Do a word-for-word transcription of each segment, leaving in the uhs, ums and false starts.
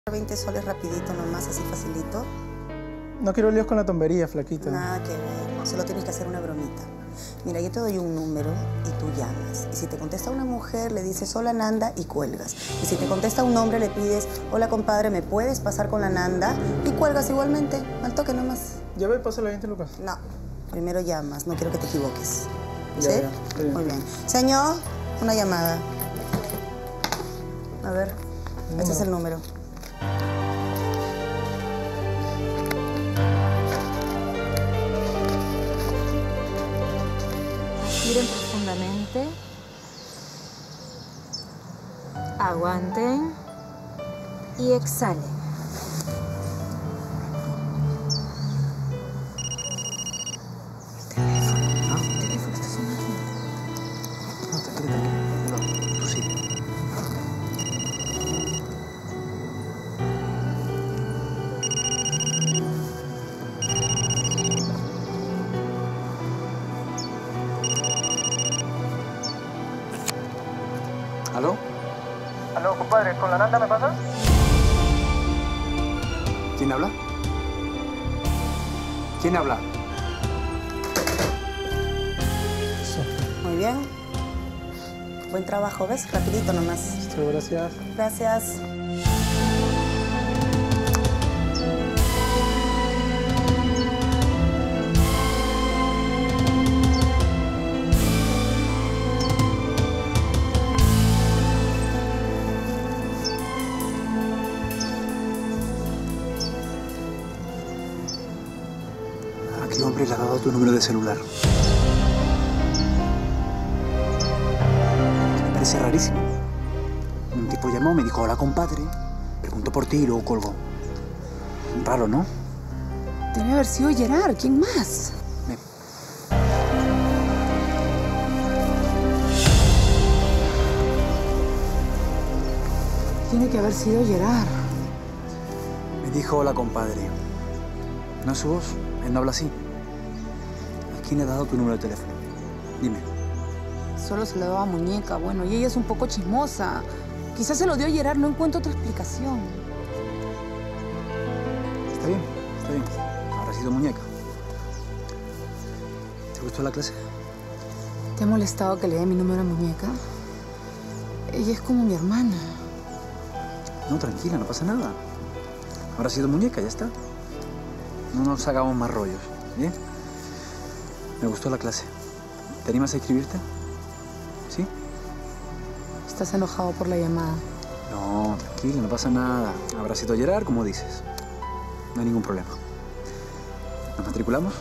veinte soles rapidito nomás, así facilito. No quiero líos con la tombería, flaquita. Nada que ver, solo tienes que hacer una bromita. Mira, yo te doy un número y tú llamas. Y si te contesta una mujer, le dices hola Nanda y cuelgas. Y si te contesta un hombre, le pides hola compadre, ¿me puedes pasar con la Nanda? Y cuelgas igualmente, al toque nomás. Ya ve, pásale veinte lucas. No, primero llamas, no quiero que te equivoques. Ya, ¿Sí? ya, sí. Muy bien. Señor, una llamada. A ver, Número. este es el número. Respiren profundamente. Aguanten. Y exhalen. ¿Aló? Aló, compadre, ¿con la Nanda me pasas? ¿Quién habla? ¿Quién habla? Eso. Muy bien. Buen trabajo, ¿ves? Rapidito nomás. Listo, gracias. Gracias. ¿A qué hombre le ha dado tu número de celular? Me parece rarísimo. Un tipo llamó, me dijo, hola, compadre. Preguntó por ti y luego colgó. Raro, ¿no? Debe haber sido Gerard. ¿Quién más? Ven. Tiene que haber sido Gerard. Me dijo, hola, compadre. ¿No es su voz? Él no habla así. ¿A quién le ha dado tu número de teléfono? Dime. Solo se lo daba a Muñeca. Bueno, y ella es un poco chismosa. Quizás se lo dio a Gerard. No encuentro otra explicación. Está bien, está bien. Habrá sido Muñeca. ¿Te gustó la clase? ¿Te ha molestado que le dé mi número a Muñeca? Ella es como mi hermana. No, tranquila, no pasa nada. Habrá sido Muñeca, ya está. No nos hagamos más rollos, ¿bien? Me gustó la clase. ¿Te animas a inscribirte? ¿Sí? ¿Estás enojado por la llamada? No, tranquila, no pasa nada. Habrá sido Gerard, como dices. No hay ningún problema. ¿Nos matriculamos?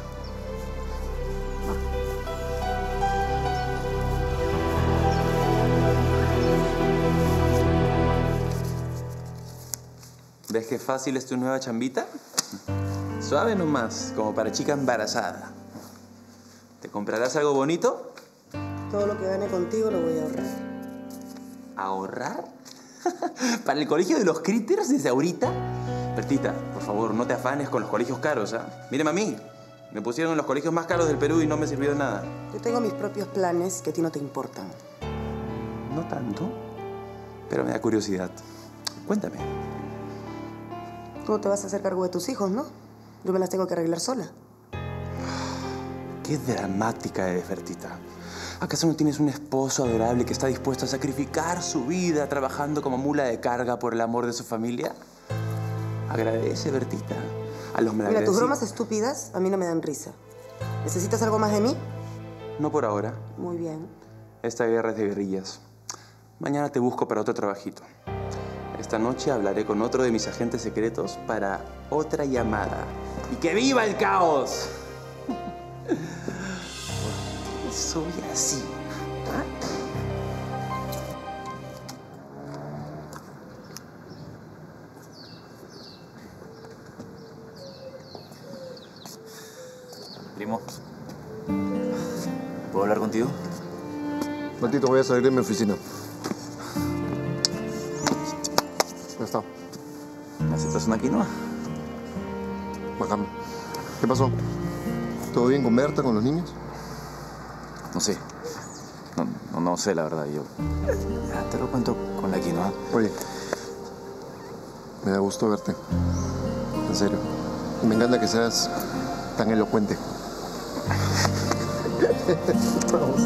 ¿Ves qué fácil es tu nueva chambita? Suave nomás, como para chica embarazada. ¿Te comprarás algo bonito? Todo lo que gane contigo lo voy a ahorrar. ¿Ahorrar? ¿Para el colegio de los critters desde ahorita? Bertita, por favor, no te afanes con los colegios caros, ¿ah? ¿eh? Mírame a mí. Me pusieron en los colegios más caros del Perú y no me sirvió de nada. Yo tengo mis propios planes que a ti no te importan. No tanto, pero me da curiosidad. Cuéntame. Tú no te vas a hacer cargo de tus hijos, ¿no? Yo me las tengo que arreglar sola. Qué dramática eres, Bertita. ¿Acaso no tienes un esposo adorable que está dispuesto a sacrificar su vida trabajando como mula de carga por el amor de su familia? Agradece, Bertita. A los Mira, tus bromas estúpidas a mí no me dan risa. ¿Necesitas algo más de mí? No por ahora. Muy bien. Esta guerra es de guerrillas. Mañana te busco para otro trabajito. Esta noche hablaré con otro de mis agentes secretos para otra llamada. ¡Y que viva el caos! ¿Por qué soy así? ¿Ah? Primo, ¿puedo hablar contigo? Matito, voy a salir de mi oficina. Ya está. ¿Me aceptas una quinoa? Bacán. ¿Qué pasó? ¿Todo bien con Berta, con los niños? No sé. No, no, no sé, la verdad. Yo ya te lo cuento con la quinoa. Oye, Me da gusto verte. En serio. Y me encanta que seas tan elocuente. Vamos.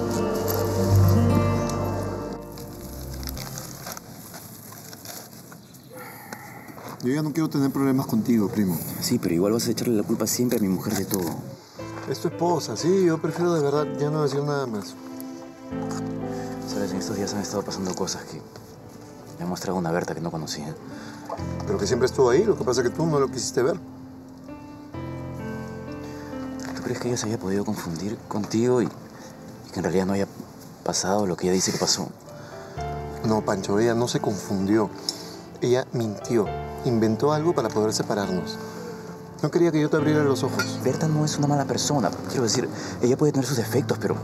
Yo ya no quiero tener problemas contigo, primo. Sí, pero igual vas a echarle la culpa siempre a mi mujer de todo. Es tu esposa, sí. Yo prefiero de verdad ya no decir nada más. Sabes, en estos días han estado pasando cosas que me ha mostrado una Berta que no conocía. Pero que siempre estuvo ahí. Lo que pasa es que tú no lo quisiste ver. ¿Tú crees que ella se haya podido confundir contigo y, y que en realidad no haya pasado lo que ella dice que pasó? No, Pancho, ella no se confundió. Ella mintió. Inventó algo para poder separarnos. No quería que yo te abriera los ojos. Berta no es una mala persona. Quiero decir, ella puede tener sus defectos, pero...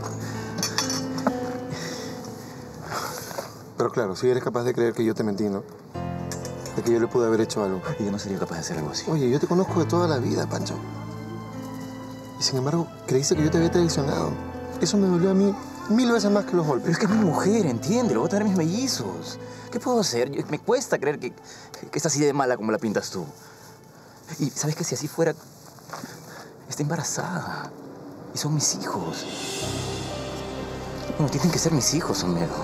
Pero claro, si eres capaz de creer que yo te mentí, ¿no? De que yo le pude haber hecho algo. Y yo no sería capaz de hacer algo así. Oye, yo te conozco de toda la vida, Pancho. Y sin embargo, creíste que yo te había traicionado. Eso me dolió a mí mil veces más que los golpes. Pero es que es mi mujer, entiéndelo. Voy a tener mis mellizos. ¿Qué puedo hacer? Yo- me cuesta creer que, que es así de mala como la pintas tú. Y sabes que si así fuera, está embarazada. Y son mis hijos. Bueno, tienen que ser mis hijos, Homero.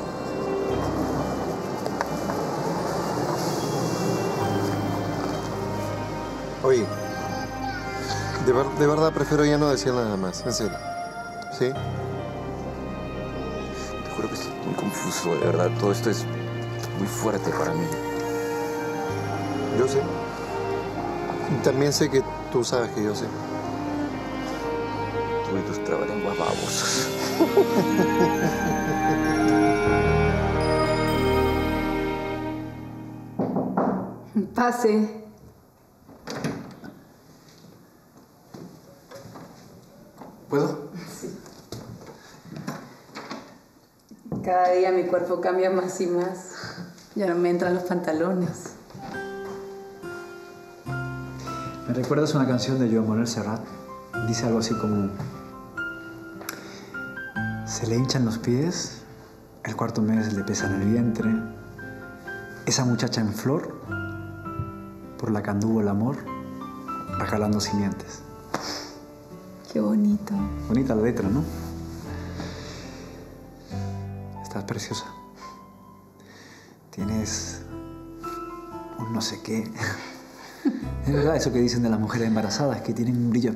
Oye, de, ver- de verdad prefiero ya no decir nada más, en serio. ¿Sí? Te juro que estoy muy confuso, de verdad. Todo esto es muy fuerte para mí. Yo sé. Y también sé que tú sabes que yo sé. Tú y tus trabalenguas babosos. Pase. ¿Puedo? Cada día mi cuerpo cambia más y más. Ya no me entran los pantalones. ¿Me recuerdas una canción de Joan Manuel Serrat? Dice algo así como... Se le hinchan los pies, el cuarto mes le pesa en el vientre, esa muchacha en flor, por la que anduvo el amor, regalando simientes. Qué bonito. Bonita la letra, ¿no? Estás preciosa. Tienes un no sé qué. Es verdad eso que dicen de las mujeres embarazadas, que tienen un brillo